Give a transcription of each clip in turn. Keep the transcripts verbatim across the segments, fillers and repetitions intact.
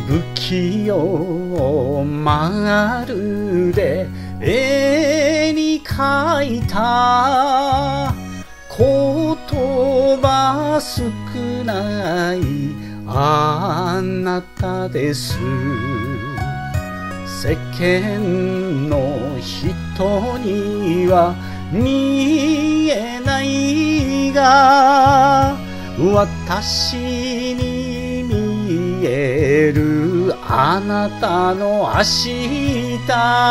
不器用まるで絵に描いた言葉少ないあなたです。世間の人には見えないが私に見えるあなたの明日、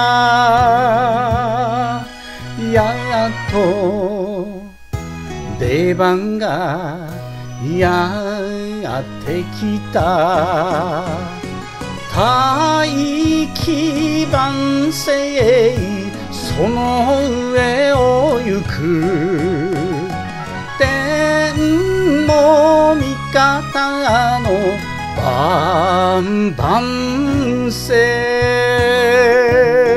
やっと出番がやってきた。大器晩成その上を行く。天も味方の万々世。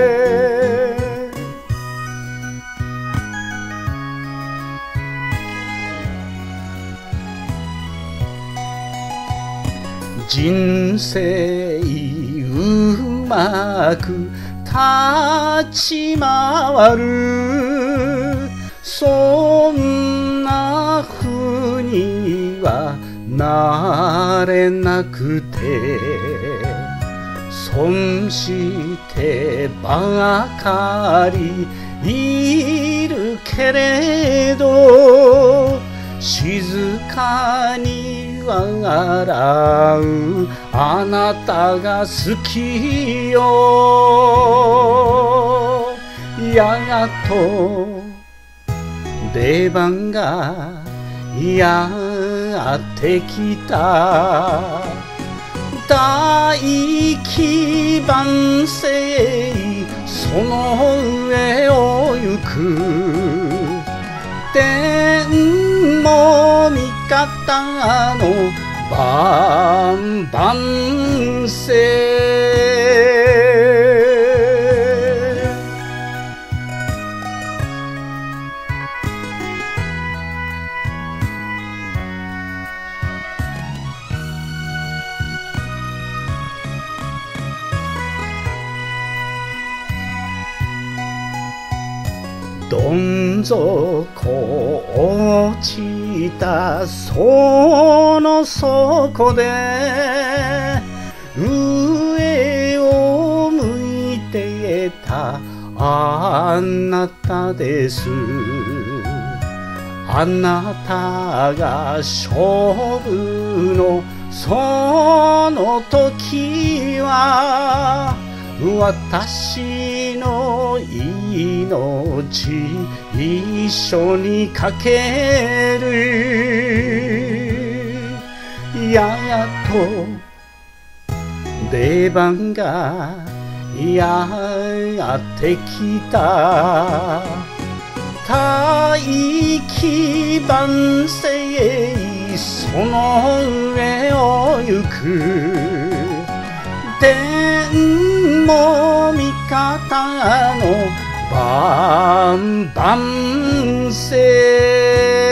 人生うまく立ち回る、そんな風にはなれなくて、損してばかりいるけれど、静かに笑うあなたが好きよ。やっと出番がやってきた。大器晩成その上を行く。天も味方の万々世。どん底落ちたその底で上を向いてたあなたです。あなたが勝負のその時は私の命一緒にかける。やっと出番がやってきた。大器晩成その上を行く。天も味方の万々世。